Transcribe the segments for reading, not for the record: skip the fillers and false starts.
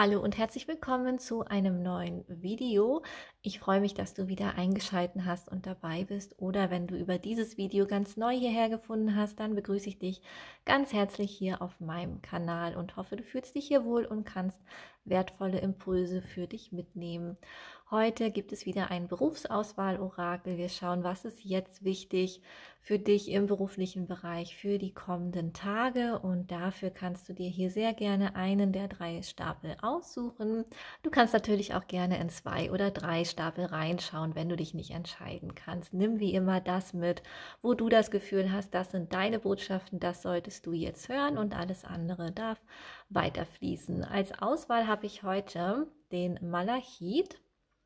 Hallo und herzlich willkommen zu einem neuen Video. Ich freue mich, dass du wieder eingeschaltet hast und dabei bist. Oder wenn du über dieses Video ganz neu hierher gefunden hast, dann begrüße ich dich ganz herzlich hier auf meinem Kanal und hoffe, du fühlst dich hier wohl und kannst wertvolle Impulse für dich mitnehmen. Heute gibt es wieder ein Berufsauswahl-Orakel. Wir schauen, was ist jetzt wichtig für dich im beruflichen Bereich für die kommenden Tage, und dafür kannst du dir hier sehr gerne einen der 3 Stapel aussuchen. Du kannst natürlich auch gerne in 2 oder 3 Stapel reinschauen, wenn du dich nicht entscheiden kannst. Nimm wie immer das mit, wo du das Gefühl hast, das sind deine Botschaften, das solltest du jetzt hören, und alles andere darf weiterfließen. Als Auswahl habe ich heute den Malachit,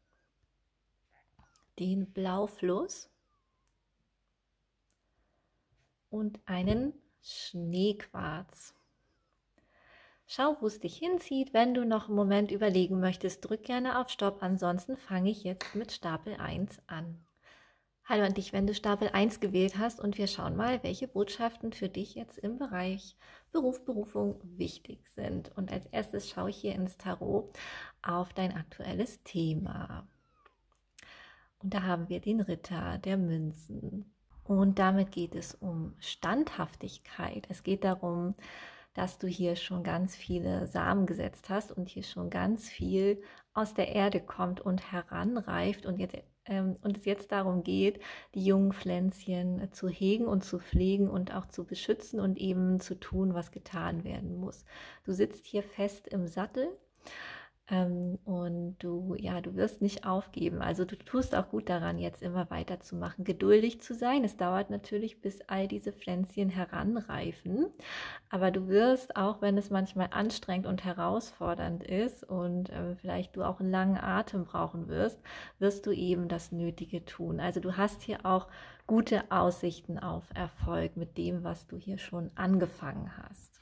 den Blaufluss und einen Schneequarz. Schau, wo es dich hinzieht. Wenn du noch einen Moment überlegen möchtest, drück gerne auf Stopp. Ansonsten fange ich jetzt mit Stapel 1 an. Hallo an dich, wenn du Stapel 1 gewählt hast, und wir schauen mal, welche Botschaften für dich jetzt im Bereich Beruf, Berufung wichtig sind. Und als erstes schaue ich hier ins Tarot auf dein aktuelles Thema. Und da haben wir den Ritter der Münzen. Und damit geht es um Standhaftigkeit. Es geht darum, dass du hier schon ganz viele Samen gesetzt hast und hier schon ganz viel aus der Erde kommt und heranreift, und es jetzt darum geht, die jungen Pflänzchen zu hegen und zu pflegen und auch zu beschützen und eben zu tun, was getan werden muss. Du sitzt hier fest im Sattel. Und du wirst nicht aufgeben. Also du tust auch gut daran, jetzt immer weiterzumachen, geduldig zu sein. Es dauert natürlich, bis all diese Pflänzchen heranreifen. Aber du wirst, auch wenn es manchmal anstrengend und herausfordernd ist und vielleicht du auch einen langen Atem brauchen wirst du eben das Nötige tun. Also du hast hier auch gute Aussichten auf Erfolg mit dem, was du hier schon angefangen hast.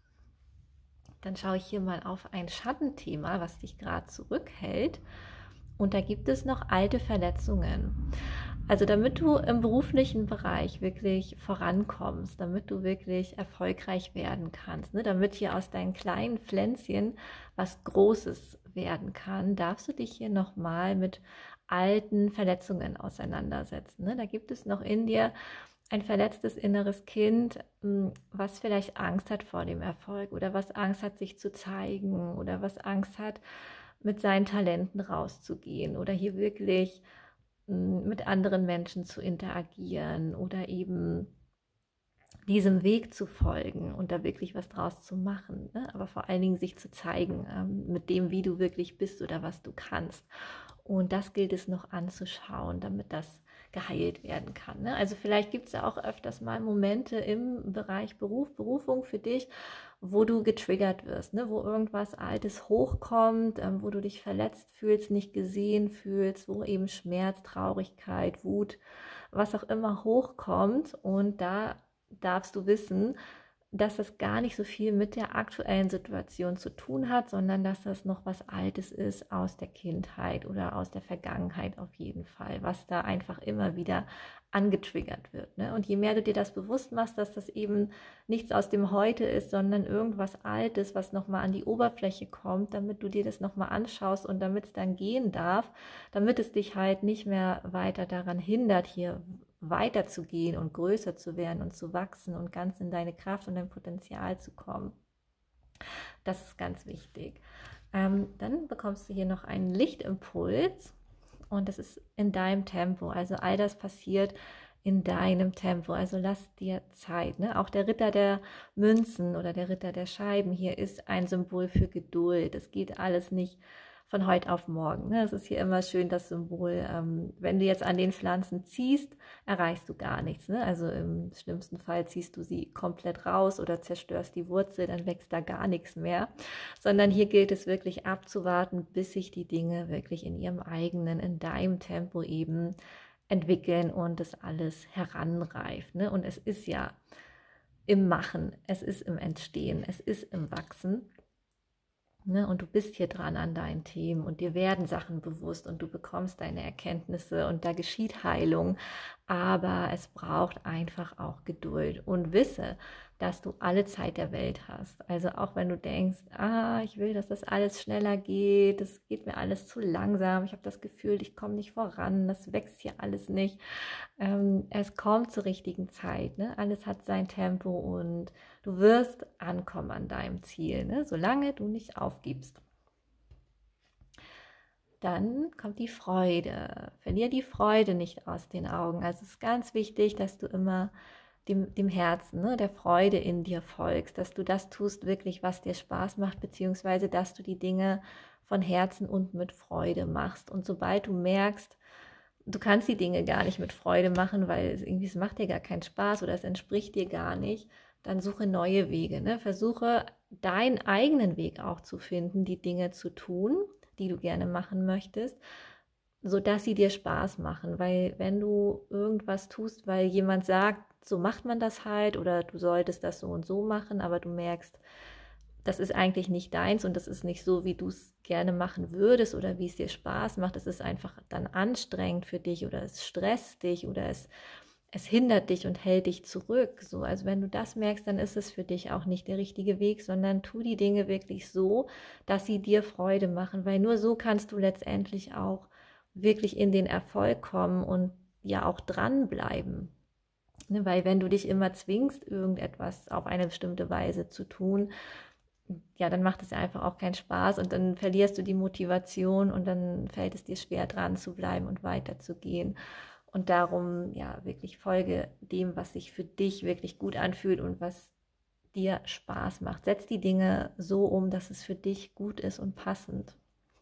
Dann schaue ich hier mal auf ein Schattenthema, was dich gerade zurückhält. Und da gibt es noch alte Verletzungen. Also damit du im beruflichen Bereich wirklich vorankommst, damit du wirklich erfolgreich werden kannst, ne, damit hier aus deinen kleinen Pflänzchen was Großes werden kann, darfst du dich hier nochmal mit alten Verletzungen auseinandersetzen. Ne? Da gibt es noch in dir ein verletztes inneres Kind, was vielleicht Angst hat vor dem Erfolg oder was Angst hat, sich zu zeigen oder was Angst hat, mit seinen Talenten rauszugehen oder hier wirklich mit anderen Menschen zu interagieren oder eben diesem Weg zu folgen und da wirklich was draus zu machen, ne? Aber vor allen Dingen sich zu zeigen mit dem, wie du wirklich bist oder was du kannst. Und das gilt es noch anzuschauen, damit das geheilt werden kann. Ne? Also vielleicht gibt es ja auch öfters mal Momente im Bereich Beruf, Berufung für dich, wo du getriggert wirst, ne? Wo irgendwas Altes hochkommt, wo du dich verletzt fühlst, nicht gesehen fühlst, wo eben Schmerz, Traurigkeit, Wut, was auch immer hochkommt. Und da darfst du wissen, dass das gar nicht so viel mit der aktuellen Situation zu tun hat, sondern dass das noch was Altes ist aus der Kindheit oder aus der Vergangenheit auf jeden Fall, was da einfach immer wieder angetriggert wird. Ne? Und je mehr du dir das bewusst machst, dass das eben nichts aus dem Heute ist, sondern irgendwas Altes, was nochmal an die Oberfläche kommt, damit du dir das nochmal anschaust und damit es dann gehen darf, damit es dich halt nicht mehr weiter daran hindert, hier weiterzugehen und größer zu werden und zu wachsen und ganz in deine Kraft und dein Potenzial zu kommen. Das ist ganz wichtig. Dann bekommst du hier noch einen Lichtimpuls, und das ist in deinem Tempo. Also all das passiert in deinem Tempo. Also lass dir Zeit. Ne? Auch der Ritter der Münzen oder der Ritter der Scheiben hier ist ein Symbol für Geduld. Es geht alles nicht von heute auf morgen. Es ist hier immer schön das Symbol, wenn du jetzt an den Pflanzen ziehst, erreichst du gar nichts. Ne? Also im schlimmsten Fall ziehst du sie komplett raus oder zerstörst die Wurzel, dann wächst da gar nichts mehr. Sondern hier gilt es wirklich abzuwarten, bis sich die Dinge wirklich in ihrem eigenen, in deinem Tempo eben entwickeln und das alles heranreift. Ne? Und es ist ja im Machen, es ist im Entstehen, es ist im Wachsen. Ne, und du bist hier dran an deinen Themen und dir werden Sachen bewusst und du bekommst deine Erkenntnisse und da geschieht Heilung, aber es braucht einfach auch Geduld und wisse, dass du alle Zeit der Welt hast. Also auch wenn du denkst, ich will, dass das alles schneller geht, das geht mir alles zu langsam, ich habe das Gefühl, ich komme nicht voran, das wächst hier alles nicht. Es kommt zur richtigen Zeit, ne? Alles hat sein Tempo und du wirst ankommen an deinem Ziel, ne? Solange du nicht aufgibst. Dann kommt die Freude. Verlier die Freude nicht aus den Augen. Also es ist ganz wichtig, dass du immer dem Herzen, ne, der Freude in dir folgst, dass du das tust wirklich, was dir Spaß macht, beziehungsweise dass du die Dinge von Herzen und mit Freude machst. Und sobald du merkst, du kannst die Dinge gar nicht mit Freude machen, weil es macht dir gar keinen Spaß oder es entspricht dir gar nicht, dann suche neue Wege. Ne? Versuche deinen eigenen Weg auch zu finden, die Dinge zu tun, die du gerne machen möchtest, sodass sie dir Spaß machen. Weil wenn du irgendwas tust, weil jemand sagt, so macht man das halt oder du solltest das so und so machen, aber du merkst, das ist eigentlich nicht deins und das ist nicht so, wie du es gerne machen würdest oder wie es dir Spaß macht. Es ist einfach dann anstrengend für dich oder es stresst dich oder es hindert dich und hält dich zurück. So, also wenn du das merkst, dann ist es für dich auch nicht der richtige Weg, sondern tu die Dinge wirklich so, dass sie dir Freude machen, weil nur so kannst du letztendlich auch wirklich in den Erfolg kommen und ja auch dranbleiben. Ne, weil wenn du dich immer zwingst, irgendetwas auf eine bestimmte Weise zu tun, ja, dann macht es ja einfach auch keinen Spaß und dann verlierst du die Motivation und dann fällt es dir schwer, dran zu bleiben und weiterzugehen. Und darum, ja, wirklich folge dem, was sich für dich wirklich gut anfühlt und was dir Spaß macht. Setz die Dinge so um, dass es für dich gut ist und passend.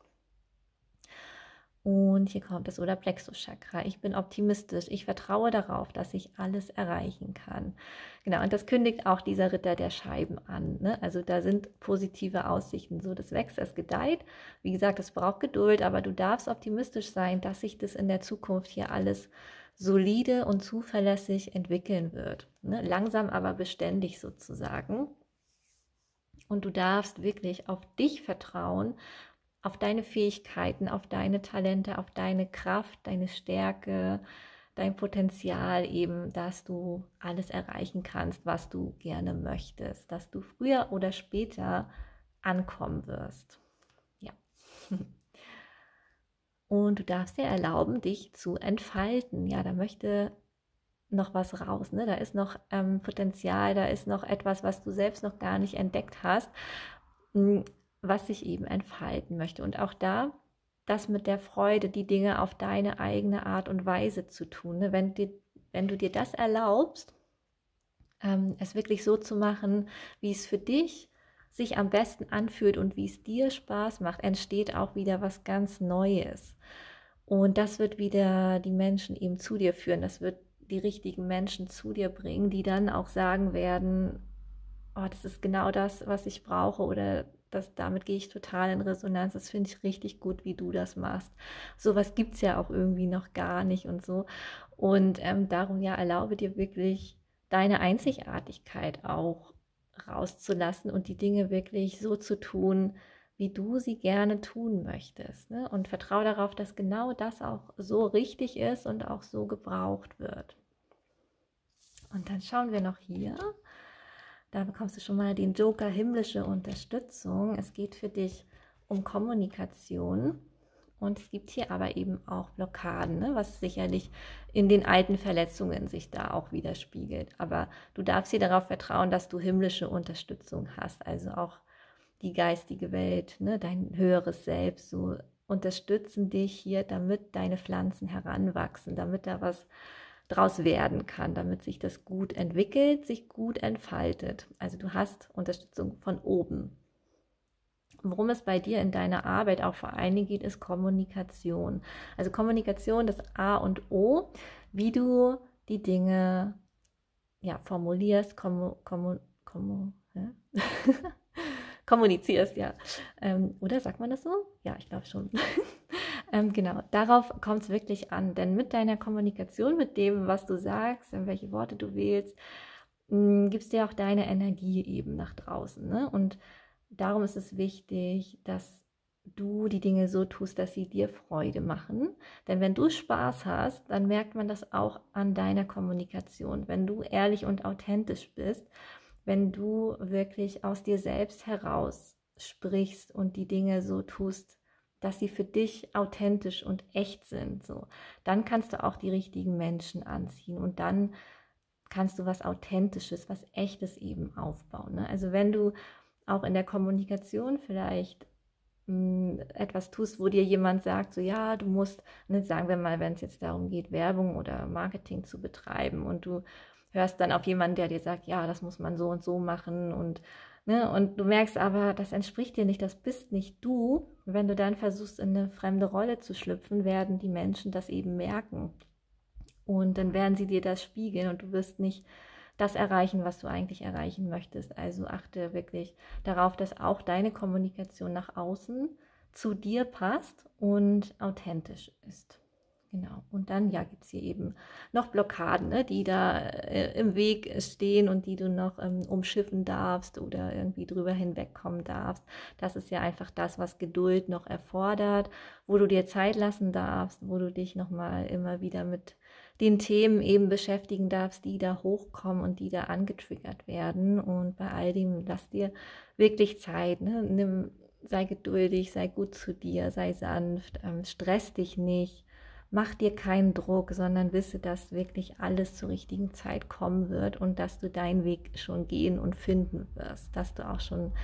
Und hier kommt das Solarplexus-Chakra. Ich bin optimistisch. Ich vertraue darauf, dass ich alles erreichen kann. Genau, und das kündigt auch dieser Ritter der Scheiben an. Ne? Also da sind positive Aussichten. So, das wächst, es gedeiht. Wie gesagt, es braucht Geduld, aber du darfst optimistisch sein, dass sich das in der Zukunft hier alles solide und zuverlässig entwickeln wird. Ne? Langsam, aber beständig sozusagen. Und du darfst wirklich auf dich vertrauen, auf deine Fähigkeiten, auf deine Talente, auf deine Kraft, deine Stärke, dein Potenzial eben, dass du alles erreichen kannst, was du gerne möchtest, dass du früher oder später ankommen wirst. Ja. Und du darfst dir erlauben, dich zu entfalten. Ja, da möchte noch was raus, ne? Da ist noch Potenzial, da ist noch etwas, was du selbst noch gar nicht entdeckt hast, was sich eben entfalten möchte. Und auch da, das mit der Freude, die Dinge auf deine eigene Art und Weise zu tun. Ne? Wenn du dir das erlaubst, es wirklich so zu machen, wie es für dich sich am besten anfühlt und wie es dir Spaß macht, entsteht auch wieder was ganz Neues. Und das wird wieder die Menschen eben zu dir führen. Das wird die richtigen Menschen zu dir bringen, die dann auch sagen werden, oh, das ist genau das, was ich brauche oder damit gehe ich total in Resonanz. Das finde ich richtig gut, wie du das machst. Sowas gibt es ja auch irgendwie noch gar nicht und so. Und darum ja, erlaube dir wirklich deine Einzigartigkeit auch rauszulassen und die Dinge wirklich so zu tun, wie du sie gerne tun möchtest. Ne? Und vertraue darauf, dass genau das auch so richtig ist und auch so gebraucht wird. Und dann schauen wir noch hier. Da bekommst du schon mal den Joker himmlische Unterstützung. Es geht für dich um Kommunikation. Und es gibt hier aber eben auch Blockaden, ne? Was sicherlich in den alten Verletzungen sich da auch widerspiegelt. Aber du darfst hier darauf vertrauen, dass du himmlische Unterstützung hast. Also auch die geistige Welt, ne? Dein höheres Selbst, so unterstützen dich hier, damit deine Pflanzen heranwachsen, damit da was draus werden kann, damit sich das gut entwickelt, sich gut entfaltet. Also du hast Unterstützung von oben. Worum es bei dir in deiner Arbeit auch vor allen Dingen geht, ist Kommunikation. Also Kommunikation, das A und O, wie du die Dinge ja, formulierst, kommunizierst, ja. Oder sagt man das so? Ja, ich glaube schon. Genau, darauf kommt es wirklich an, denn mit deiner Kommunikation, mit dem, was du sagst, welche Worte du wählst, gibst dir auch deine Energie eben nach draußen. Ne? Und darum ist es wichtig, dass du die Dinge so tust, dass sie dir Freude machen. Denn wenn du Spaß hast, dann merkt man das auch an deiner Kommunikation. Wenn du ehrlich und authentisch bist, wenn du wirklich aus dir selbst heraus sprichst und die Dinge so tust, dass sie für dich authentisch und echt sind, so, dann kannst du auch die richtigen Menschen anziehen und dann kannst du was Authentisches, was Echtes eben aufbauen. Ne? Also wenn du auch in der Kommunikation vielleicht etwas tust, wo dir jemand sagt, so ja, du musst, ne, sagen wir mal, wenn es jetzt darum geht, Werbung oder Marketing zu betreiben und du hörst dann auf jemanden, der dir sagt, ja, das muss man so und so machen und du merkst aber, das entspricht dir nicht, das bist nicht du. Wenn du dann versuchst, in eine fremde Rolle zu schlüpfen, werden die Menschen das eben merken. Und dann werden sie dir das spiegeln und du wirst nicht das erreichen, was du eigentlich erreichen möchtest. Also achte wirklich darauf, dass auch deine Kommunikation nach außen zu dir passt und authentisch ist. Genau. Und dann, ja, gibt es hier eben noch Blockaden, ne, die da im Weg stehen und die du noch umschiffen darfst oder irgendwie drüber hinwegkommen darfst. Das ist ja einfach das, was Geduld noch erfordert, wo du dir Zeit lassen darfst, wo du dich nochmal immer wieder mit den Themen eben beschäftigen darfst, die da hochkommen und die da angetriggert werden. Und bei all dem lass dir wirklich Zeit, ne? Sei geduldig, sei gut zu dir, sei sanft, stress dich nicht. Mach dir keinen Druck, sondern wisse, dass wirklich alles zur richtigen Zeit kommen wird und dass du deinen Weg schon gehen und finden wirst, dass du auch schon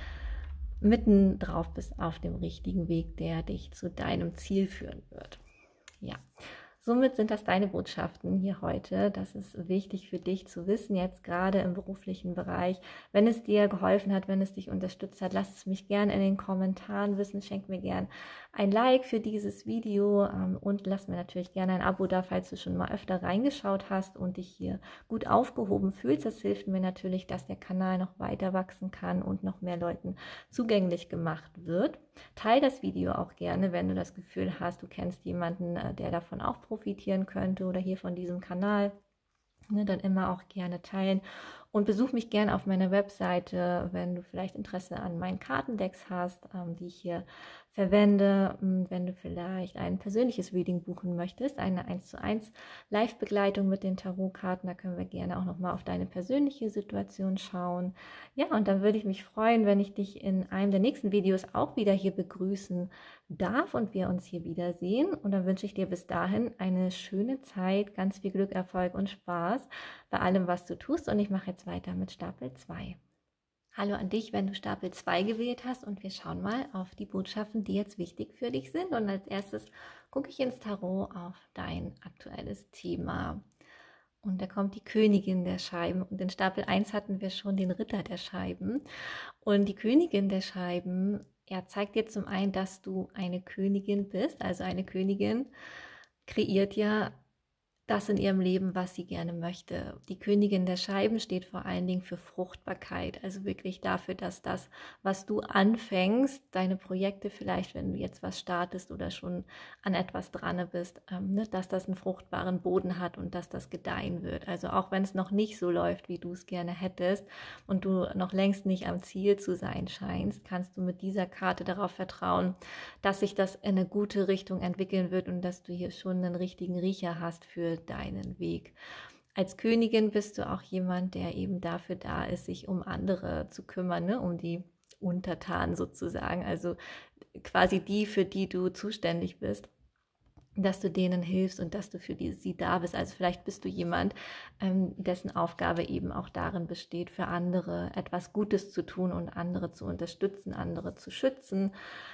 mitten drauf bist auf dem richtigen Weg, der dich zu deinem Ziel führen wird. Ja. Somit sind das deine Botschaften hier heute. Das ist wichtig für dich zu wissen, jetzt gerade im beruflichen Bereich. Wenn es dir geholfen hat, wenn es dich unterstützt hat, lass es mich gerne in den Kommentaren wissen. Schenk mir gerne ein Like für dieses Video und lass mir natürlich gerne ein Abo da, falls du schon mal öfter reingeschaut hast und dich hier gut aufgehoben fühlst. Das hilft mir natürlich, dass der Kanal noch weiter wachsen kann und noch mehr Leuten zugänglich gemacht wird. Teil das Video auch gerne, wenn du das Gefühl hast, du kennst jemanden, der davon auch profitieren könnte oder hier von diesem Kanal. Ne, dann immer auch gerne teilen und besuch mich gerne auf meiner Webseite, wenn du vielleicht Interesse an meinen Kartendecks hast, die ich hier verwende, wenn du vielleicht ein persönliches Reading buchen möchtest, eine 1:1 Live-Begleitung mit den Tarotkarten, da können wir gerne auch nochmal auf deine persönliche Situation schauen. Ja, und dann würde ich mich freuen, wenn ich dich in einem der nächsten Videos auch wieder hier begrüßen darf und wir uns hier wiedersehen. Und dann wünsche ich dir bis dahin eine schöne Zeit, ganz viel Glück, Erfolg und Spaß bei allem, was du tust. Und ich mache jetzt weiter mit Stapel 2. Hallo an dich, wenn du Stapel 2 gewählt hast und wir schauen mal auf die Botschaften, die jetzt wichtig für dich sind. Und als erstes gucke ich ins Tarot auf dein aktuelles Thema. Und da kommt die Königin der Scheiben. Und in Stapel 1 hatten wir schon den Ritter der Scheiben. Und die Königin der Scheiben, zeigt dir zum einen, dass du eine Königin bist. Also eine Königin kreiert ja das in ihrem Leben, was sie gerne möchte. Die Königin der Scheiben steht vor allen Dingen für Fruchtbarkeit, also wirklich dafür, dass das, was du anfängst, deine Projekte vielleicht, wenn du jetzt was startest oder schon an etwas dran bist, dass das einen fruchtbaren Boden hat und dass das gedeihen wird. Also auch wenn es noch nicht so läuft, wie du es gerne hättest und du noch längst nicht am Ziel zu sein scheinst, kannst du mit dieser Karte darauf vertrauen, dass sich das in eine gute Richtung entwickeln wird und dass du hier schon einen richtigen Riecher hast für deinen Weg. Als Königin bist du auch jemand, der eben dafür da ist, sich um andere zu kümmern, ne? Um die Untertanen sozusagen, also quasi die, für die du zuständig bist, dass du denen hilfst und dass du für sie da bist. Also vielleicht bist du jemand, dessen Aufgabe eben auch darin besteht, für andere etwas Gutes zu tun und andere zu unterstützen, andere zu schützen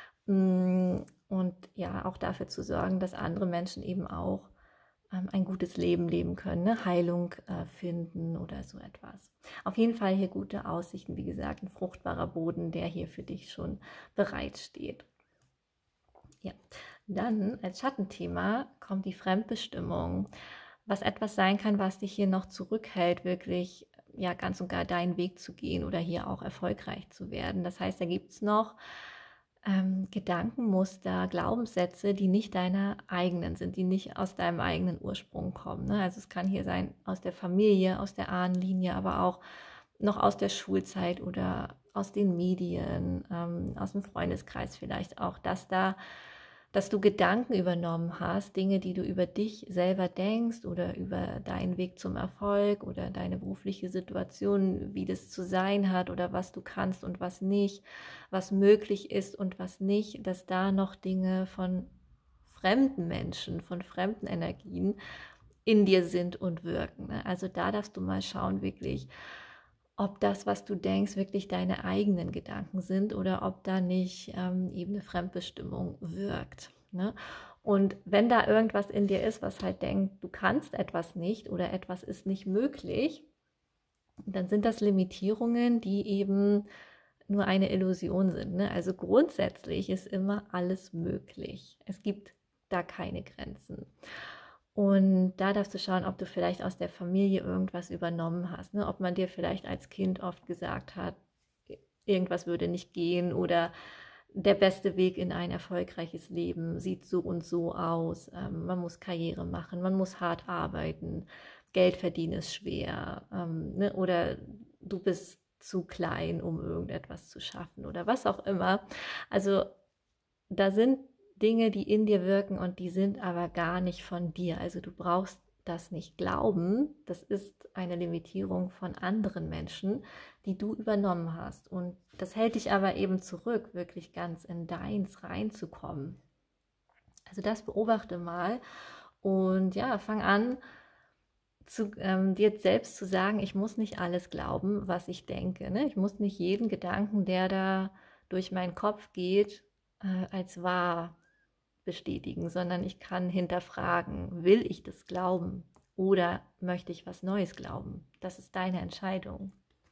und ja, auch dafür zu sorgen, dass andere Menschen eben auch ein gutes Leben leben können, ne? Heilung finden oder so etwas. Auf jeden Fall hier gute Aussichten, wie gesagt, ein fruchtbarer Boden, der hier für dich schon bereitsteht. Ja, dann als Schattenthema kommt die Fremdbestimmung, was etwas sein kann, was dich hier noch zurückhält, wirklich ja ganz und gar deinen Weg zu gehen oder hier auch erfolgreich zu werden. Das heißt, da gibt es noch Gedankenmuster, Glaubenssätze, die nicht deine eigenen sind, die nicht aus deinem eigenen Ursprung kommen. Ne? Also es kann hier sein aus der Familie, aus der Ahnenlinie, aber auch noch aus der Schulzeit oder aus den Medien, aus dem Freundeskreis vielleicht auch, dass da dass du Gedanken übernommen hast, Dinge, die du über dich selber denkst oder über deinen Weg zum Erfolg oder deine berufliche Situation, wie das zu sein hat oder was du kannst und was nicht, was möglich ist und was nicht, dass da noch Dinge von fremden Menschen, von fremden Energien in dir sind und wirken. Also da darfst du mal schauen, wirklich, ob das, was du denkst, wirklich deine eigenen Gedanken sind oder ob da nicht eben eine Fremdbestimmung wirkt. Ne? Und wenn da irgendwas in dir ist, was halt denkt, du kannst etwas nicht oder etwas ist nicht möglich, dann sind das Limitierungen, die eben nur eine Illusion sind. Ne? Also grundsätzlich ist immer alles möglich. Es gibt da keine Grenzen. Und da darfst du schauen, ob du vielleicht aus der Familie irgendwas übernommen hast. Ne? Ob man dir vielleicht als Kind oft gesagt hat, irgendwas würde nicht gehen oder der beste Weg in ein erfolgreiches Leben sieht so und so aus. Man muss Karriere machen, man muss hart arbeiten, Geld verdienen ist schwer. Ne? Oder du bist zu klein, um irgendetwas zu schaffen oder was auch immer. Also da sind Dinge, die in dir wirken und die sind aber gar nicht von dir. Also du brauchst das nicht glauben. Das ist eine Limitierung von anderen Menschen, die du übernommen hast. Und das hält dich aber eben zurück, wirklich ganz in deins reinzukommen. Also das beobachte mal und ja, fang an, dir selbst zu sagen, ich muss nicht alles glauben, was ich denke. Ne? Ich muss nicht jeden Gedanken, der da durch meinen Kopf geht, als wahr bestätigen, sondern ich kann hinterfragen, will ich das glauben oder möchte ich was Neues glauben? Das ist deine Entscheidung.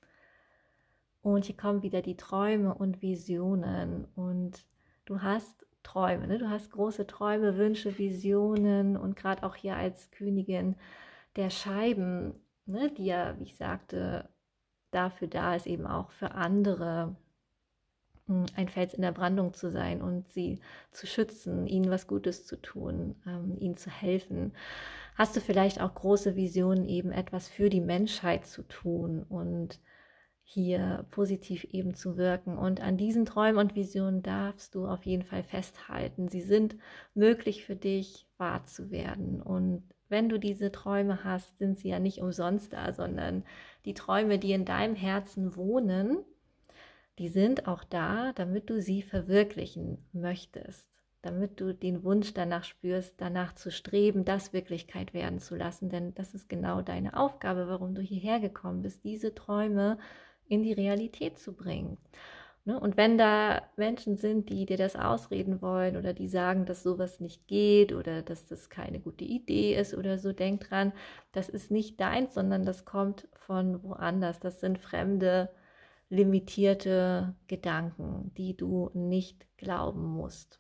Und hier kommen wieder die Träume und Visionen und du hast Träume, ne? Du hast große Träume, Wünsche, Visionen und gerade auch hier als Königin der Scheiben, ne, die ja, wie ich sagte, dafür da ist, eben auch für andere ein Fels in der Brandung zu sein und sie zu schützen, ihnen was Gutes zu tun, ihnen zu helfen. Hast du vielleicht auch große Visionen, eben etwas für die Menschheit zu tun und hier positiv eben zu wirken. Und an diesen Träumen und Visionen darfst du auf jeden Fall festhalten. Sie sind möglich für dich wahr zu werden. Und wenn du diese Träume hast, sind sie ja nicht umsonst da, sondern die Träume, die in deinem Herzen wohnen, die sind auch da, damit du sie verwirklichen möchtest, damit du den Wunsch danach spürst, danach zu streben, das Wirklichkeit werden zu lassen. Denn das ist genau deine Aufgabe, warum du hierher gekommen bist, diese Träume in die Realität zu bringen. Und wenn da Menschen sind, die dir das ausreden wollen oder die sagen, dass sowas nicht geht oder dass das keine gute Idee ist oder so, denk dran, das ist nicht deins, sondern das kommt von woanders. Das sind fremde, limitierte Gedanken, die du nicht glauben musst.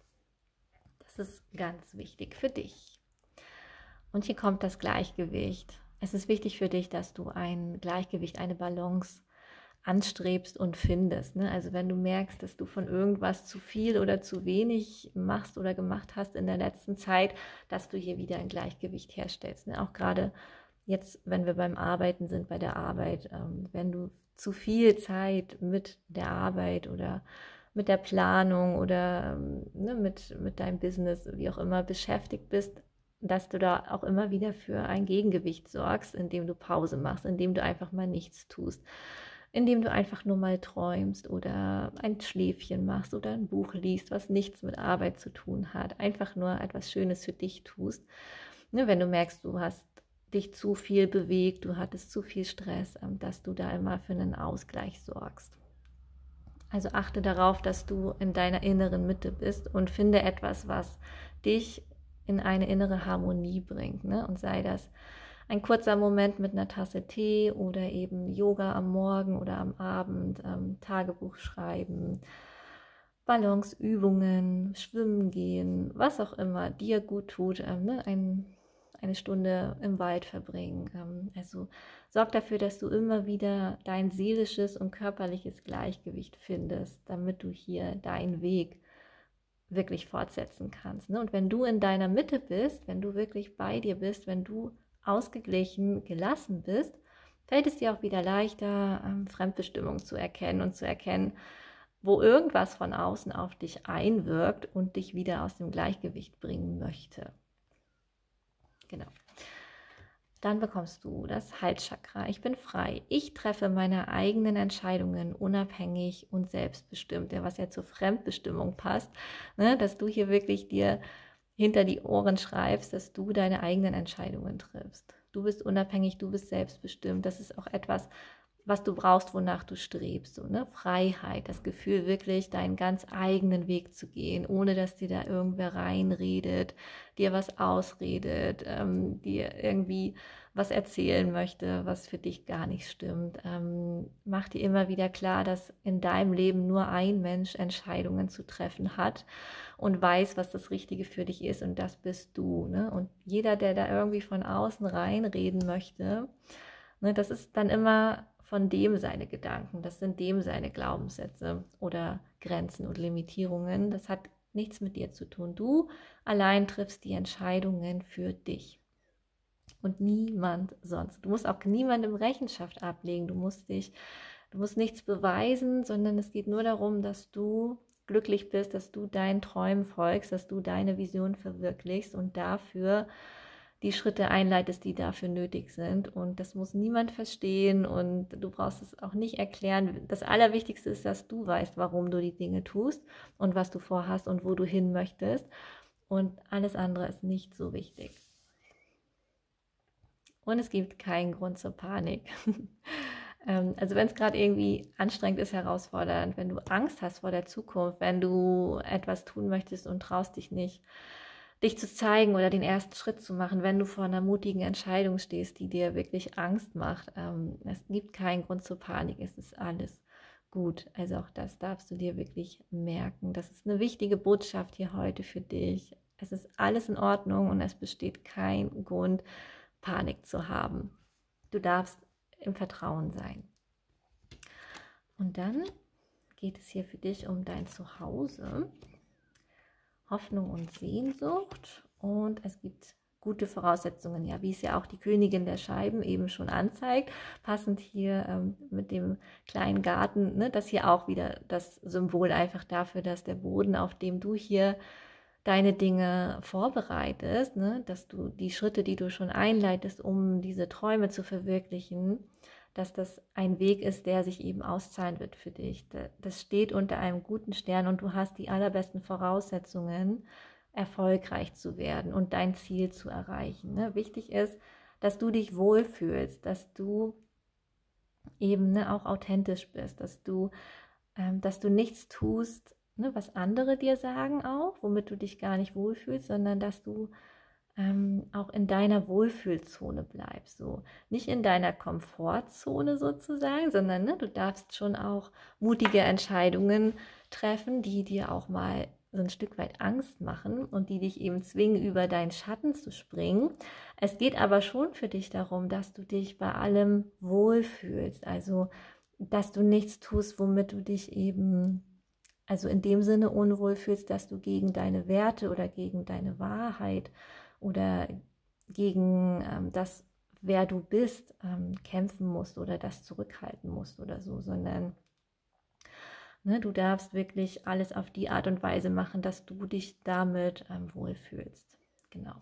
Das ist ganz wichtig für dich. Und hier kommt das Gleichgewicht. Es ist wichtig für dich, dass du ein Gleichgewicht, eine Balance anstrebst und findest. Ne? Also wenn du merkst, dass du von irgendwas zu viel oder zu wenig machst oder gemacht hast in der letzten Zeit, dass du hier wieder ein Gleichgewicht herstellst. Ne? Auch gerade jetzt, wenn wir beim Arbeiten sind, bei der Arbeit, wenn du zu viel Zeit mit der Arbeit oder mit der Planung oder mit deinem Business, wie auch immer, beschäftigt bist, dass du da auch immer wieder für ein Gegengewicht sorgst, indem du Pause machst, indem du einfach mal nichts tust, indem du einfach nur mal träumst oder ein Schläfchen machst oder ein Buch liest, was nichts mit Arbeit zu tun hat, einfach nur etwas Schönes für dich tust. Wenn du merkst, du hast dich zu viel bewegt, du hattest zu viel Stress, dass du da immer für einen Ausgleich sorgst. Also achte darauf, dass du in deiner inneren Mitte bist und finde etwas, was dich in eine innere Harmonie bringt. Ne? Und sei das ein kurzer Moment mit einer Tasse Tee oder eben Yoga am Morgen oder am Abend, Tagebuch schreiben, Balanceübungen, schwimmen gehen, was auch immer dir gut tut, eine Stunde im Wald verbringen. Also sorg dafür, dass du immer wieder dein seelisches und körperliches Gleichgewicht findest, damit du hier deinen Weg wirklich fortsetzen kannst. Und wenn du in deiner Mitte bist, wenn du wirklich bei dir bist, wenn du ausgeglichen, gelassen bist, fällt es dir auch wieder leichter, Fremdbestimmung zu erkennen und zu erkennen, wo irgendwas von außen auf dich einwirkt und dich wieder aus dem Gleichgewicht bringen möchte. Genau. Dann bekommst du das Halschakra. Ich bin frei. Ich treffe meine eigenen Entscheidungen unabhängig und selbstbestimmt. Ja, was ja zur Fremdbestimmung passt, ne? Dass du hier wirklich dir hinter die Ohren schreibst, dass du deine eigenen Entscheidungen triffst. Du bist unabhängig, du bist selbstbestimmt. Das ist auch etwas, was du brauchst, wonach du strebst. So, ne? Freiheit, das Gefühl, wirklich deinen ganz eigenen Weg zu gehen, ohne dass dir da irgendwer reinredet, dir was ausredet, dir irgendwie was erzählen möchte, was für dich gar nicht stimmt. Mach dir immer wieder klar, dass in deinem Leben nur ein Mensch Entscheidungen zu treffen hat und weiß, was das Richtige für dich ist, und das bist du. Ne? Und jeder, der da irgendwie von außen reinreden möchte, ne, das ist dann immer von dem seine Gedanken, das sind dem seine Glaubenssätze oder Grenzen und Limitierungen. Das hat nichts mit dir zu tun. Du allein triffst die Entscheidungen für dich und niemand sonst. Du musst auch niemandem Rechenschaft ablegen. Du musst nichts beweisen, sondern es geht nur darum, dass du glücklich bist, dass du deinen Träumen folgst, dass du deine Vision verwirklichst und dafür die Schritte einleitest, die dafür nötig sind. Und das muss niemand verstehen und du brauchst es auch nicht erklären. Das Allerwichtigste ist, dass du weißt, warum du die Dinge tust und was du vorhast und wo du hin möchtest. Und alles andere ist nicht so wichtig. Und es gibt keinen Grund zur Panik. Also wenn es gerade irgendwie anstrengend ist, herausfordernd, wenn du Angst hast vor der Zukunft, wenn du etwas tun möchtest und traust dich nicht, dich zu zeigen oder den ersten Schritt zu machen, wenn du vor einer mutigen Entscheidung stehst, die dir wirklich Angst macht. Es gibt keinen Grund zur Panik, es ist alles gut. Also auch das darfst du dir wirklich merken. Das ist eine wichtige Botschaft hier heute für dich. Es ist alles in Ordnung und es besteht kein Grund, Panik zu haben. Du darfst im Vertrauen sein. Und dann geht es hier für dich um dein Zuhause. Hoffnung und Sehnsucht, und es gibt gute Voraussetzungen, ja, wie es ja auch die Königin der Scheiben eben schon anzeigt, passend hier mit dem kleinen Garten, ne, das hier auch wieder das Symbol einfach dafür, dass der Boden, auf dem du hier deine Dinge vorbereitest, ne, dass du die Schritte, die du schon einleitest, um diese Träume zu verwirklichen, dass das ein Weg ist, der sich eben auszahlen wird für dich. Das steht unter einem guten Stern und du hast die allerbesten Voraussetzungen, erfolgreich zu werden und dein Ziel zu erreichen. Ne? Wichtig ist, dass du dich wohlfühlst, dass du eben auch authentisch bist, dass du nichts tust, ne, was andere dir sagen auch, womit du dich gar nicht wohlfühlst, sondern dass du auch in deiner Wohlfühlzone bleibst, so nicht in deiner Komfortzone sozusagen, sondern ne, du darfst schon auch mutige Entscheidungen treffen, die dir auch mal so ein Stück weit Angst machen und die dich eben zwingen, über deinen Schatten zu springen. Es geht aber schon für dich darum, dass du dich bei allem wohlfühlst, also dass du nichts tust, womit du dich eben, also in dem Sinne unwohl fühlst, dass du gegen deine Werte oder gegen deine Wahrheit oder gegen das, wer du bist, kämpfen musst oder das zurückhalten musst oder so, sondern ne, du darfst wirklich alles auf die Art und Weise machen, dass du dich damit wohlfühlst. Genau.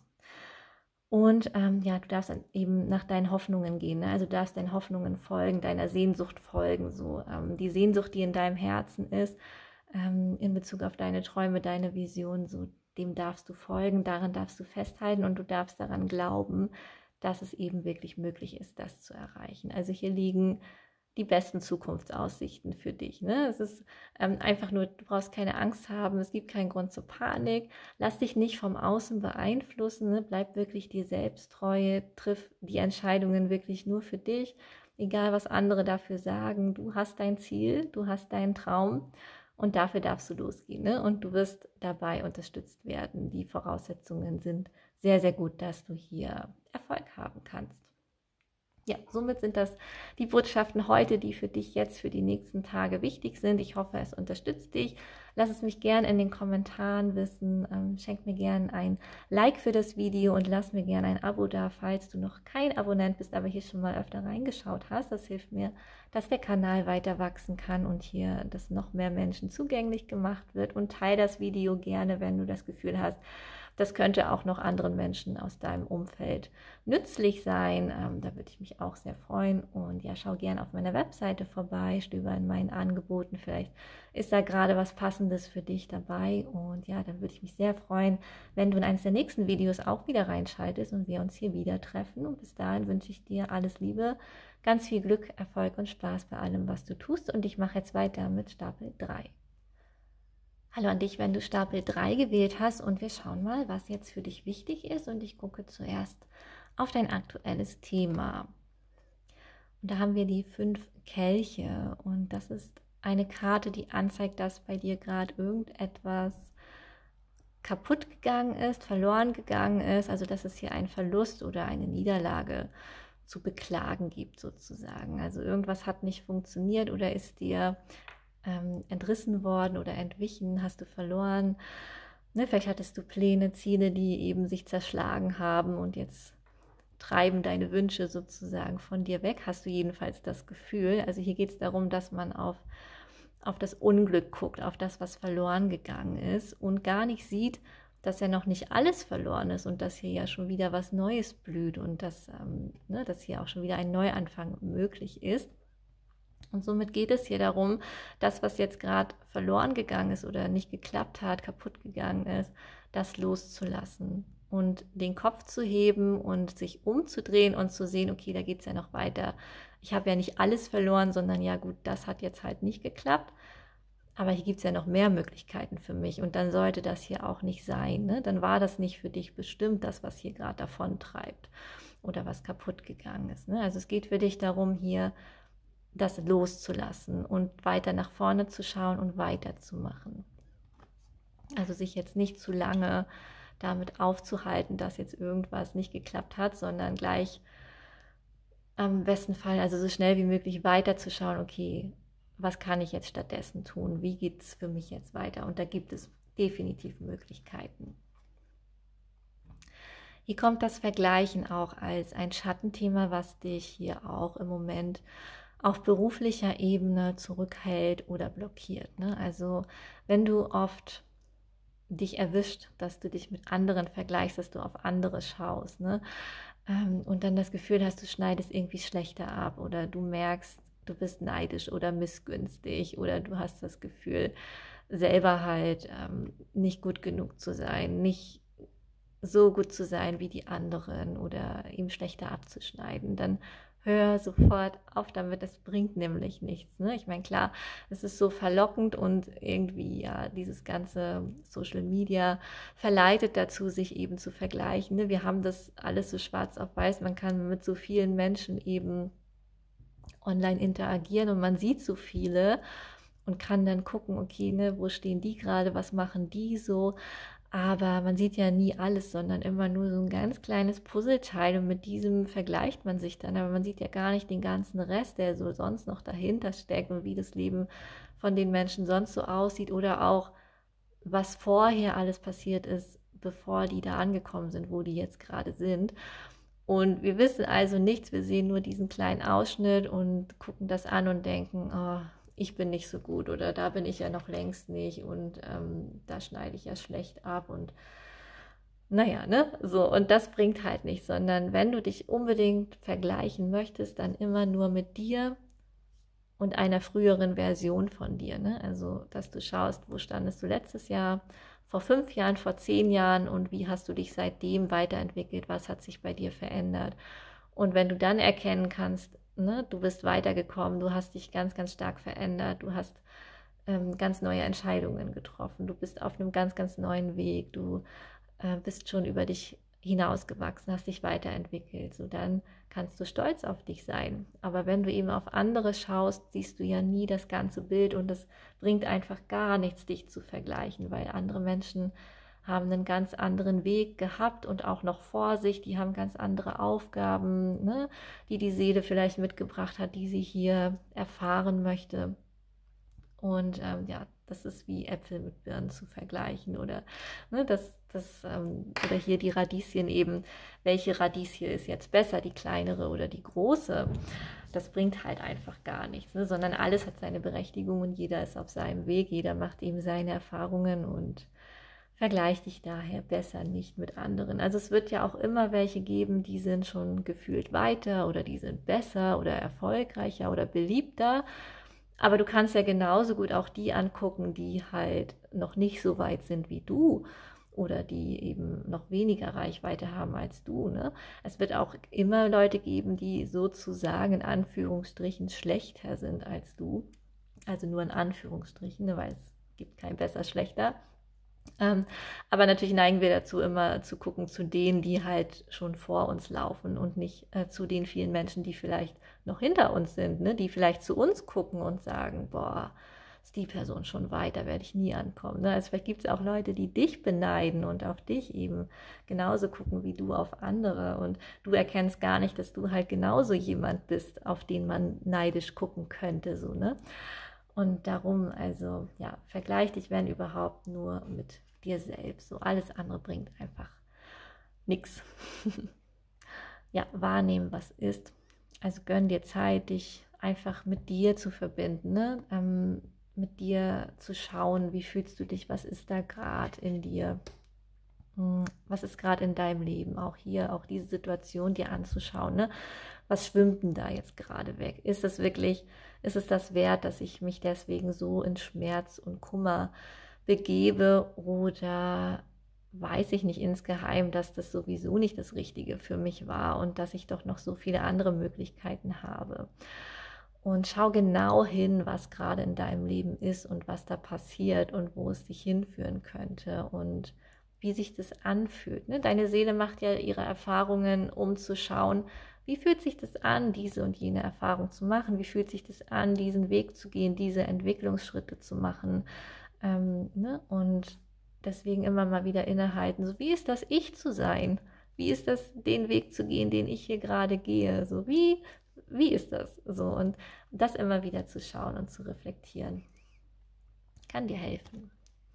Und ja, du darfst dann eben nach deinen Hoffnungen gehen. Ne? Also du darfst deinen Hoffnungen folgen, deiner Sehnsucht folgen. So die Sehnsucht, die in deinem Herzen ist, in Bezug auf deine Träume, deine Vision, so dem darfst du folgen, daran darfst du festhalten und du darfst daran glauben, dass es eben wirklich möglich ist, das zu erreichen. Also hier liegen die besten Zukunftsaussichten für dich. Ne? Es ist einfach nur, du brauchst keine Angst haben, es gibt keinen Grund zur Panik, lass dich nicht vom Außen beeinflussen, ne? Bleib wirklich dir selbst treu, triff die Entscheidungen wirklich nur für dich, egal was andere dafür sagen, du hast dein Ziel, du hast deinen Traum und dafür darfst du losgehen, ne? Und du wirst dabei unterstützt werden. Die Voraussetzungen sind sehr, sehr gut, dass du hier Erfolg haben kannst. Ja, somit sind das die Botschaften heute, die für dich jetzt für die nächsten Tage wichtig sind. Ich hoffe, es unterstützt dich. Lass es mich gerne in den Kommentaren wissen. Schenk mir gerne ein Like für das Video und lass mir gerne ein Abo da, falls du noch kein Abonnent bist, aber hier schon mal öfter reingeschaut hast. Das hilft mir dass der Kanal weiter wachsen kann und hier das noch mehr Menschen zugänglich gemacht wird. Und teile das Video gerne, wenn du das Gefühl hast, das könnte auch noch anderen Menschen aus deinem Umfeld nützlich sein. Da würde ich mich auch sehr freuen. Und ja, schau gerne auf meiner Webseite vorbei, stöber in meinen Angeboten. Vielleicht ist da gerade was Passendes für dich dabei. Und ja, dann würde ich mich sehr freuen, wenn du in eines der nächsten Videos auch wieder reinschaltest und wir uns hier wieder treffen. Und bis dahin wünsche ich dir alles Liebe, ganz viel Glück, Erfolg und Spaß bei allem, was du tust. Und ich mache jetzt weiter mit Stapel 3. Hallo an dich, wenn du Stapel 3 gewählt hast, und wir schauen mal, was jetzt für dich wichtig ist, und ich gucke zuerst auf dein aktuelles Thema. Und da haben wir die 5 Kelche, und das ist eine Karte, die anzeigt, dass bei dir gerade irgendetwas kaputt gegangen ist, verloren gegangen ist, also dass es hier einen Verlust oder eine Niederlage zu beklagen gibt sozusagen. Also irgendwas hat nicht funktioniert oder ist dir entrissen worden oder entwichen, hast du verloren. Ne, vielleicht hattest du Pläne, Ziele, die eben sich zerschlagen haben und jetzt treiben deine Wünsche sozusagen von dir weg, hast du jedenfalls das Gefühl. Also hier geht es darum, dass man auf das Unglück guckt, auf das, was verloren gegangen ist und gar nicht sieht, dass ja noch nicht alles verloren ist und dass hier ja schon wieder was Neues blüht und dass hier auch schon wieder ein Neuanfang möglich ist. Und somit geht es hier darum, das, was jetzt gerade verloren gegangen ist oder nicht geklappt hat, kaputt gegangen ist, das loszulassen und den Kopf zu heben und sich umzudrehen und zu sehen, okay, da geht es ja noch weiter. Ich habe ja nicht alles verloren, sondern ja gut, das hat jetzt halt nicht geklappt, aber hier gibt es ja noch mehr Möglichkeiten für mich und dann sollte das hier auch nicht sein. Ne? Dann war das nicht für dich bestimmt, das, was hier gerade davon treibt oder was kaputt gegangen ist. Ne? Also es geht für dich darum, hier das loszulassen und weiter nach vorne zu schauen und weiterzumachen. Also sich jetzt nicht zu lange damit aufzuhalten, dass jetzt irgendwas nicht geklappt hat, sondern gleich am besten Fall, also so schnell wie möglich weiterzuschauen, okay, was kann ich jetzt stattdessen tun? Wie geht es für mich jetzt weiter? Und da gibt es definitiv Möglichkeiten. Hier kommt das Vergleichen auch als ein Schattenthema, was dich hier auch im Moment auf beruflicher Ebene zurückhält oder blockiert. Ne? Also wenn du oft dich erwischt, dass du dich mit anderen vergleichst, dass du auf andere schaust, ne? Und dann das Gefühl hast, du schneidest irgendwie schlechter ab oder du merkst, du bist neidisch oder missgünstig oder du hast das Gefühl, selber halt nicht gut genug zu sein, nicht so gut zu sein wie die anderen oder ihm schlechter abzuschneiden, dann hör sofort auf damit, das bringt nämlich nichts. Ne? Ich meine, klar, es ist so verlockend und irgendwie ja, dieses ganze Social Media verleitet dazu, sich eben zu vergleichen. Ne? Wir haben das alles so schwarz auf weiß, man kann mit so vielen Menschen eben online interagieren und man sieht so viele und kann dann gucken, okay, ne, wo stehen die gerade, was machen die so, aber man sieht ja nie alles, sondern immer nur so ein ganz kleines Puzzleteil und mit diesem vergleicht man sich dann, aber man sieht ja gar nicht den ganzen Rest, der so sonst noch dahinter steckt und wie das Leben von den Menschen sonst so aussieht oder auch, was vorher alles passiert ist, bevor die da angekommen sind, wo die jetzt gerade sind. Und wir wissen also nichts, wir sehen nur diesen kleinen Ausschnitt und gucken das an und denken, oh, ich bin nicht so gut oder da bin ich ja noch längst nicht und da schneide ich ja schlecht ab und naja, ne, so, und das bringt halt nichts, sondern wenn du dich unbedingt vergleichen möchtest, dann immer nur mit dir und einer früheren Version von dir, ne, also, dass du schaust, wo standest du letztes Jahr, vor 5 Jahren, vor 10 Jahren und wie hast du dich seitdem weiterentwickelt, was hat sich bei dir verändert und wenn du dann erkennen kannst, ne, du bist weitergekommen, du hast dich ganz, ganz stark verändert, du hast ganz neue Entscheidungen getroffen, du bist auf einem ganz, ganz neuen Weg, du bist schon über dich hinausgewachsen, hast dich weiterentwickelt, so dann kannst du stolz auf dich sein. Aber wenn du eben auf andere schaust, siehst du ja nie das ganze Bild und es bringt einfach gar nichts, dich zu vergleichen, weil andere Menschen haben einen ganz anderen Weg gehabt und auch noch vor sich, die haben ganz andere Aufgaben, ne, die die Seele vielleicht mitgebracht hat, die sie hier erfahren möchte. Und ja, Das ist wie Äpfel mit Birnen zu vergleichen oder, ne, oder hier die Radieschen eben, welche Radieschen ist jetzt besser, die kleinere oder die große? Das bringt halt einfach gar nichts, ne, sondern alles hat seine Berechtigung und jeder ist auf seinem Weg, jeder macht eben seine Erfahrungen und vergleich dich daher besser nicht mit anderen. Also es wird ja auch immer welche geben, die sind schon gefühlt weiter oder die sind besser oder erfolgreicher oder beliebter. Aber du kannst ja genauso gut auch die angucken, die halt noch nicht so weit sind wie du oder die eben noch weniger Reichweite haben als du. Ne? Es wird auch immer Leute geben, die sozusagen in Anführungsstrichen schlechter sind als du. Also nur in Anführungsstrichen, ne? Weil es gibt kein besser, schlechter. Aber natürlich neigen wir dazu, immer zu gucken zu denen, die halt schon vor uns laufen und nicht zu den vielen Menschen, die vielleicht noch hinter uns sind, ne? Die vielleicht zu uns gucken und sagen, boah, ist die Person schon weit, da werde ich nie ankommen. Ne? Also vielleicht gibt es auch Leute, die dich beneiden und auf dich eben genauso gucken wie du auf andere und du erkennst gar nicht, dass du halt genauso jemand bist, auf den man neidisch gucken könnte, so, ne? Und darum, also ja, vergleich dich, wenn überhaupt, nur mit dir selbst. So alles andere bringt einfach nichts. Ja, wahrnehmen, was ist. Also gönn dir Zeit, dich einfach mit dir zu verbinden, ne? Mit dir zu schauen, wie fühlst du dich, was ist da gerade in dir, was ist gerade in deinem Leben, auch hier, auch diese Situation dir anzuschauen, ne? Was schwimmt denn da jetzt gerade weg? Ist es wirklich, ist es das wert, dass ich mich deswegen so in Schmerz und Kummer begebe oder weiß ich nicht insgeheim, dass das sowieso nicht das Richtige für mich war und dass ich doch noch so viele andere Möglichkeiten habe. Und schau genau hin, was gerade in deinem Leben ist und was da passiert und wo es dich hinführen könnte und wie sich das anfühlt. Ne? Deine Seele macht ja ihre Erfahrungen, um zu schauen, wie fühlt sich das an, diese und jene Erfahrung zu machen? Wie fühlt sich das an, diesen Weg zu gehen, diese Entwicklungsschritte zu machen? Ne? Und deswegen immer mal wieder innehalten. So, wie ist das, ich zu sein? Wie ist das, den Weg zu gehen, den ich hier gerade gehe? So, wie ist das? So, und das immer wieder zu schauen und zu reflektieren. Kann dir helfen.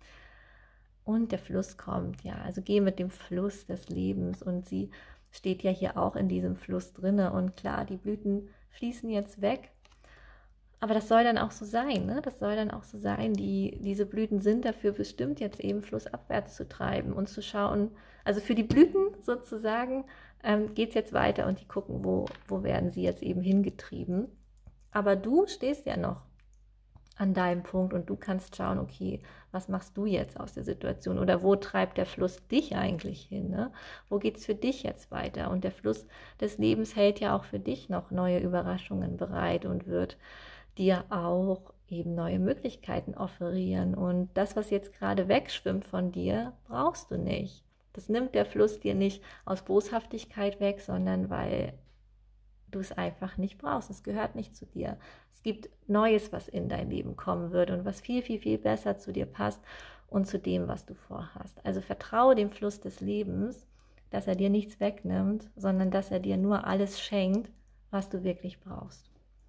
Und der Fluss kommt, ja, also geh mit dem Fluss des Lebens und sie steht ja hier auch in diesem Fluss drinne und klar, die Blüten fließen jetzt weg, aber das soll dann auch so sein, ne? Das soll dann auch so sein, diese Blüten sind dafür bestimmt, jetzt eben flussabwärts zu treiben und zu schauen, also für die Blüten sozusagen geht es jetzt weiter und die gucken, wo werden sie jetzt eben hingetrieben, aber du stehst ja noch an deinem Punkt und du kannst schauen, okay, was machst du jetzt aus der Situation oder wo treibt der Fluss dich eigentlich hin? Ne? Wo geht es für dich jetzt weiter? Und der Fluss des Lebens hält ja auch für dich noch neue Überraschungen bereit und wird dir auch eben neue Möglichkeiten offerieren. Und das, was jetzt gerade wegschwimmt von dir, brauchst du nicht. Das nimmt der Fluss dir nicht aus Boshaftigkeit weg, sondern weil du es einfach nicht brauchst. Es gehört nicht zu dir. Es gibt Neues, was in dein Leben kommen wird und was viel, viel, viel besser zu dir passt und zu dem, was du vorhast. Also vertraue dem Fluss des Lebens, dass er dir nichts wegnimmt, sondern dass er dir nur alles schenkt, was du wirklich brauchst.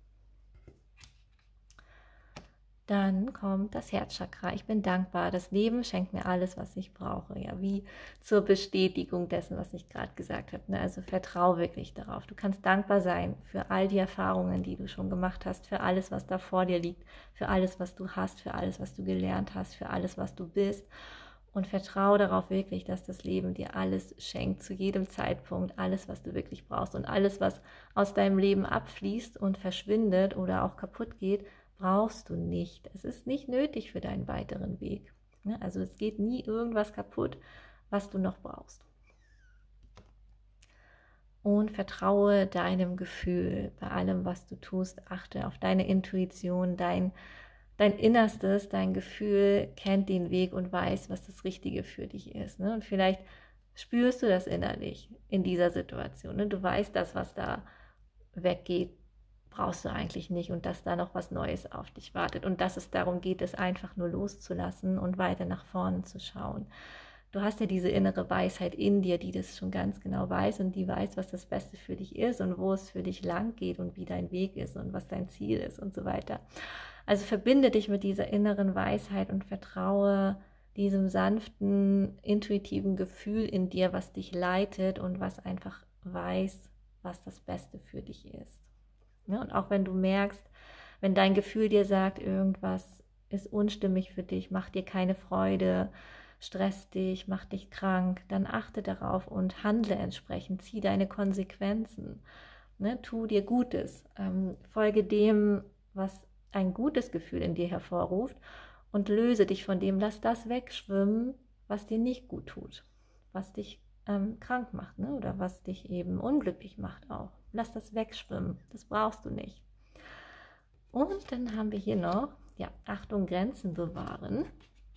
Dann kommt das Herzchakra. Ich bin dankbar. Das Leben schenkt mir alles, was ich brauche. Ja, wie zur Bestätigung dessen, was ich gerade gesagt habe. Ne? Also vertraue wirklich darauf. Du kannst dankbar sein für all die Erfahrungen, die du schon gemacht hast, für alles, was da vor dir liegt, für alles, was du hast, für alles, was du gelernt hast, für alles, was du bist. Und vertraue darauf wirklich, dass das Leben dir alles schenkt, zu jedem Zeitpunkt, alles, was du wirklich brauchst. Und alles, was aus deinem Leben abfließt und verschwindet oder auch kaputt geht, brauchst du nicht. Es ist nicht nötig für deinen weiteren Weg. Also es geht nie irgendwas kaputt, was du noch brauchst. Und vertraue deinem Gefühl bei allem, was du tust. Achte auf deine Intuition, dein Innerstes, dein Gefühl kennt den Weg und weiß, was das Richtige für dich ist. Und vielleicht spürst du das innerlich in dieser Situation. Du weißt, das, was da weggeht, brauchst du eigentlich nicht und dass da noch was Neues auf dich wartet und dass es darum geht, es einfach nur loszulassen und weiter nach vorne zu schauen. du hast ja diese innere Weisheit in dir, die das schon ganz genau weiß und die weiß, was das Beste für dich ist und wo es für dich lang geht und wie dein Weg ist und was dein Ziel ist und so weiter. Also verbinde dich mit dieser inneren Weisheit und vertraue diesem sanften, intuitiven Gefühl in dir, was dich leitet und was einfach weiß, was das Beste für dich ist. Ja, und auch wenn du merkst, wenn dein Gefühl dir sagt, irgendwas ist unstimmig für dich, macht dir keine Freude, stresst dich, macht dich krank, dann achte darauf und handle entsprechend, zieh deine Konsequenzen, ne? Tu dir Gutes, folge dem, was ein gutes Gefühl in dir hervorruft und löse dich von dem, lass das wegschwimmen, was dir nicht gut tut, was dich krank macht, ne? Oder was dich eben unglücklich macht auch. Lass das wegschwimmen, das brauchst du nicht. Und dann haben wir hier noch, ja, Achtung, Grenzen bewahren.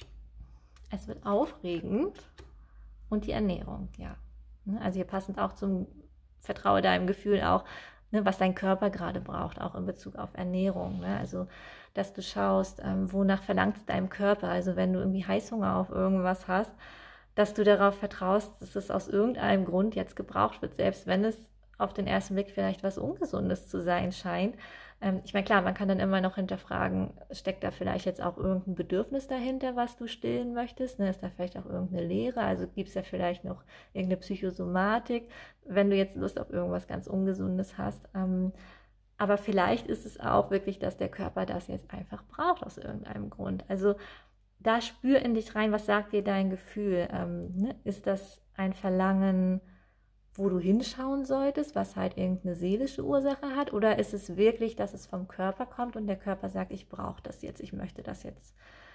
Es wird aufregend und die Ernährung, ja. Also hier passend auch zum Vertraue deinem Gefühl auch, ne, was dein Körper gerade braucht, auch in Bezug auf Ernährung. Ne? Also, dass du schaust, wonach verlangt es deinem Körper. Also wenn du irgendwie Heißhunger auf irgendwas hast, dass du darauf vertraust, dass es aus irgendeinem Grund jetzt gebraucht wird, selbst wenn es auf den ersten Blick vielleicht was Ungesundes zu sein scheint. Ich meine, klar, man kann dann immer noch hinterfragen, steckt da vielleicht jetzt auch irgendein Bedürfnis dahinter, was du stillen möchtest? Ne? Ist da vielleicht auch irgendeine Leere? Also gibt es ja vielleicht noch irgendeine Psychosomatik, wenn du jetzt Lust auf irgendwas ganz Ungesundes hast. Aber vielleicht ist es auch wirklich, dass der Körper das jetzt einfach braucht aus irgendeinem Grund. Also da spür in dich rein, was sagt dir dein Gefühl? Ne? Ist das ein Verlangen, wo du hinschauen solltest, was halt irgendeine seelische Ursache hat? Oder ist es wirklich, dass es vom Körper kommt und der Körper sagt, ich brauche das jetzt, ich möchte das jetzt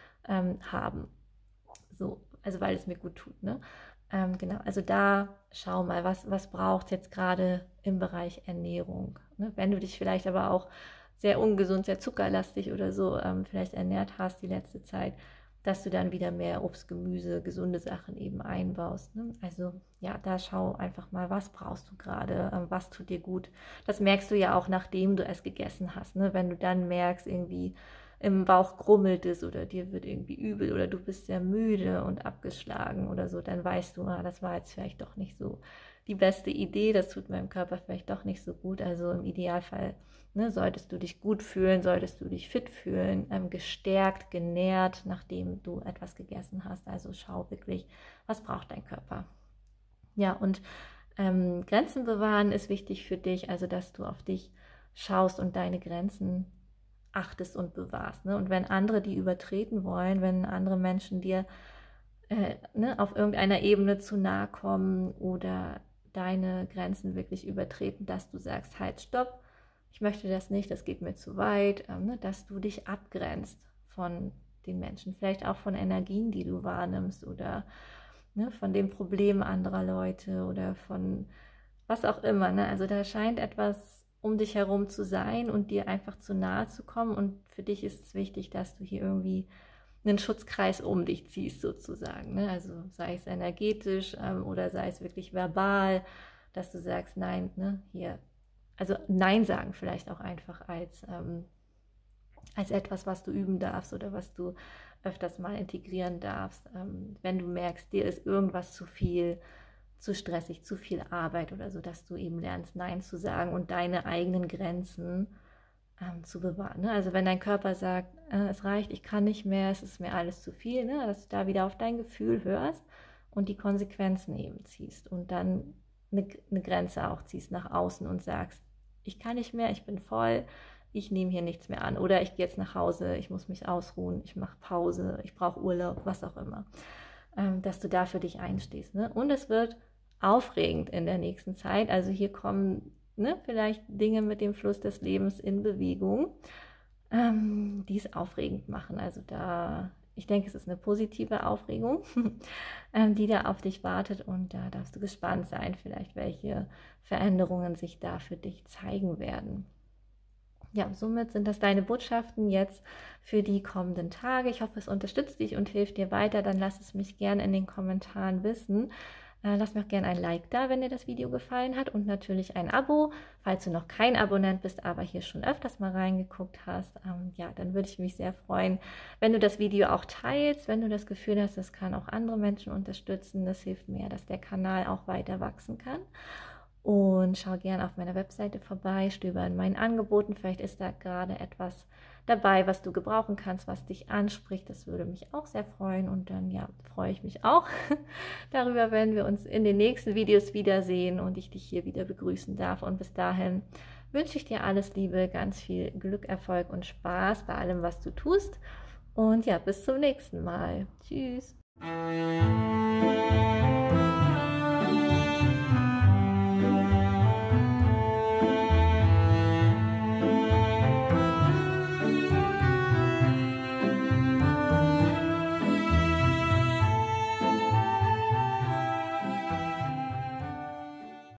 haben? So, also weil es mir gut tut, ne? Genau, also da schau mal, was braucht es jetzt gerade im Bereich Ernährung? Ne? Wenn du dich vielleicht aber auch sehr ungesund, sehr zuckerlastig oder so vielleicht ernährt hast die letzte Zeit, dass du dann wieder mehr Obst, Gemüse, gesunde Sachen eben einbaust. Ne? Also ja, da schau einfach mal, was brauchst du gerade, was tut dir gut. Das merkst du ja auch, nachdem du es gegessen hast. Ne? Wenn du dann merkst, irgendwie im Bauch grummelt es oder dir wird irgendwie übel oder du bist sehr müde und abgeschlagen oder so, dann weißt du, das war jetzt vielleicht doch nicht so die beste Idee, das tut meinem Körper vielleicht doch nicht so gut. Also im Idealfall, ne, solltest du dich gut fühlen, solltest du dich fit fühlen, gestärkt, genährt, nachdem du etwas gegessen hast. Also schau wirklich, was braucht dein Körper. Ja, und Grenzen bewahren ist wichtig für dich, also dass du auf dich schaust und deine Grenzen achtest und bewahrst. Ne? Und wenn andere die übertreten wollen, wenn andere Menschen dir auf irgendeiner Ebene zu nahe kommen oder deine Grenzen wirklich übertreten, dass du sagst, halt, stopp, ich möchte das nicht, das geht mir zu weit, dass du dich abgrenzt von den Menschen, vielleicht auch von Energien, die du wahrnimmst oder von den Problemen anderer Leute oder von was auch immer. Ne? Also da scheint etwas um dich herum zu sein und dir einfach zu nahe zu kommen und für dich ist es wichtig, dass du hier irgendwie einen Schutzkreis um dich ziehst sozusagen. Ne? Also sei es energetisch oder sei es wirklich verbal, dass du sagst, nein, ne, hier, also Nein sagen vielleicht auch einfach als etwas, was du üben darfst oder was du öfters mal integrieren darfst. Wenn du merkst, dir ist irgendwas zu viel, zu stressig, zu viel Arbeit oder so, dass du eben lernst, Nein zu sagen und deine eigenen Grenzen zu bewahren. Ne? Also wenn dein Körper sagt, es reicht, ich kann nicht mehr, es ist mir alles zu viel, ne? Dass du da wieder auf dein Gefühl hörst und die Konsequenzen eben ziehst und dann eine Grenze auch ziehst nach außen und sagst, ich kann nicht mehr, ich bin voll, ich nehme hier nichts mehr an oder ich gehe jetzt nach Hause, ich muss mich ausruhen, ich mache Pause, ich brauche Urlaub, was auch immer, dass du da für dich einstehst. Ne? Und es wird aufregend in der nächsten Zeit, also hier kommen vielleicht Dinge mit dem Fluss des Lebens in Bewegung, die es aufregend machen. Also da, ich denke, es ist eine positive Aufregung, die da auf dich wartet und da darfst du gespannt sein, vielleicht welche Veränderungen sich da für dich zeigen werden. Ja, somit sind das deine Botschaften jetzt für die kommenden Tage. Ich hoffe, es unterstützt dich und hilft dir weiter. Dann lass es mich gerne in den Kommentaren wissen. Lass mir auch gerne ein Like da, wenn dir das Video gefallen hat und natürlich ein Abo, falls du noch kein Abonnent bist, aber hier schon öfters mal reingeguckt hast. Ja, dann würde ich mich sehr freuen, wenn du das Video auch teilst, wenn du das Gefühl hast, das kann auch andere Menschen unterstützen. Das hilft mir, dass der Kanal auch weiter wachsen kann. Und schau gerne auf meiner Webseite vorbei, stöber in meinen Angeboten. Vielleicht ist da gerade etwas dabei, was du gebrauchen kannst, was dich anspricht. Das würde mich auch sehr freuen. Und dann ja, freue ich mich auch darüber, wenn wir uns in den nächsten Videos wiedersehen und ich dich hier wieder begrüßen darf. Und bis dahin wünsche ich dir alles Liebe, ganz viel Glück, Erfolg und Spaß bei allem, was du tust. Und ja, bis zum nächsten Mal. Tschüss.